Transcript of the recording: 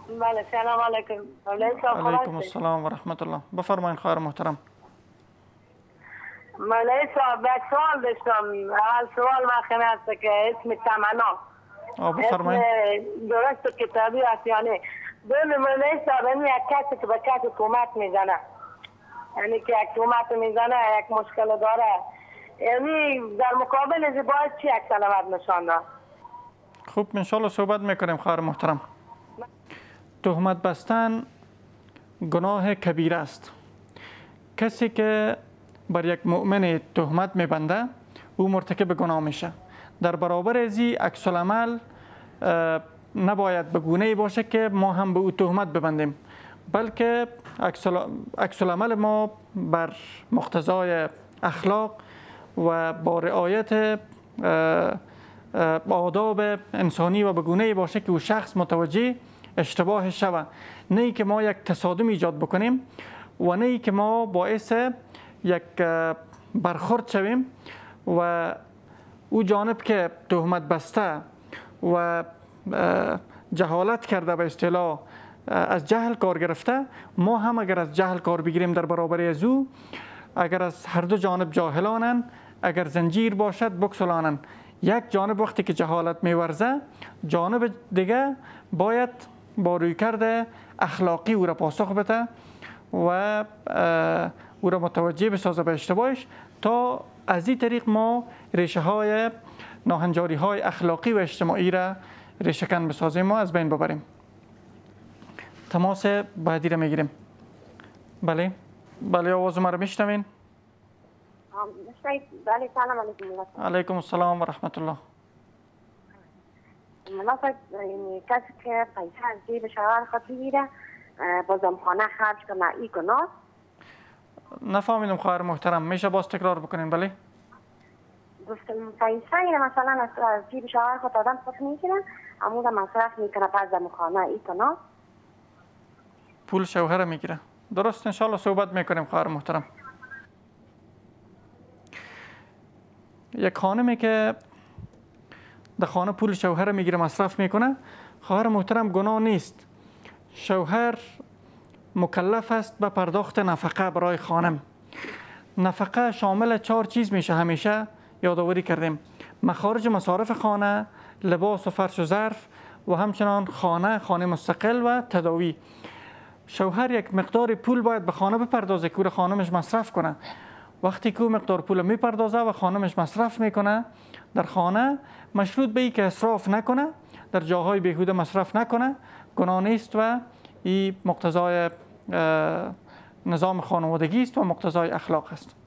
بله سلام علیکم. علیکم السلام و رحمت الله. بفرمایید خواهر محترم. مولوی صاحب یک سوال داشتم. اول سوال من هست که اسم تمنا بفرمایید. اسم درست کتابی است یا نه؟ دوم مولوی صاحب این یک کسی که به کسی تومت میزنه، یعنی که یک تومت میزنه یک مشکل داره، یعنی در مقابل از باید چی یک سلامت نشان داد؟ خوب انشالله صحبت میکنیم خواهر محترم. تهمت بستن گناه کبیره است. کسی که بر یک مؤمن تهمت میبنده او مرتکب گناه میشه. در برابر ازی عکس العمل نباید به گونه‌ای باشه که ما هم به او تهمت ببندیم، بلکه عکس العمل ما بر مقتضای اخلاق و با رعایت آداب انسانی و به گونه‌ای باشه که او شخص متوجه اشتباه شود، نه ای که ما یک تصادم ایجاد بکنیم و نه ای که ما باعث یک برخورد شویم و او جانب که تهمت بسته و جهالت کرده به اصطلاح از جهل کار گرفته، ما هم اگر از جهل کار بگیریم در برابر از او، اگر از هر دو جانب جاهلانند، اگر زنجیر باشد بگسلانند. یک جانب وقتی که جهالت میورزه، جانب دیگه باید با رویکرد اخلاقی او را پاسخ بده و او را متوجه بسازه به اشتباهش، تا از این طریق ما ریشه های ناهنجاری های اخلاقی و اجتماعی را ریشه کن بسازیم و از بین ببریم. تماس بعدی را میگیریم. بله آواز ما را میشنوین؟ بله سلام علیکم. علیکم السلام و رحمت الله. کسی که پیسه از جیب شوهر خود بگیره با زمخانه خرج کنه، این گناه؟ نفهمیدم خواهر محترم، میشه باز تکرار بکنین؟ بله گفتم پیسه مثلا از جیب شوهر خود آدم خود میگیره اما مصرف میکنه پس زمخانه، این گناه؟ پول شوهر میگیره، درست. انشالله صحبت میکنیم خواهر محترم. یک خانمی که در خانه پول شوهر میگیره مصرف میکنه، خواهر محترم گناه نیست. شوهر مکلف است به پرداخت نفقه برای خانم. نفقه شامل 4 چیز میشه، همیشه یادآوری کردیم: مخارج مصارف خانه، لباس و فرش و ظرف و همچنان خانه مستقل و تداوی. شوهر یک مقدار پول باید به خانه بپردازه که خانمش مصرف کنه. وقتی که مقدار پول میپردازه و خانمش مصرف میکنه در خانه، مشروط به ای که اسراف نکنه، در جاهای بیهوده مصرف نکنه، گناه نیست و این مقتضای نظام خانوادگی است و مقتضای اخلاق است.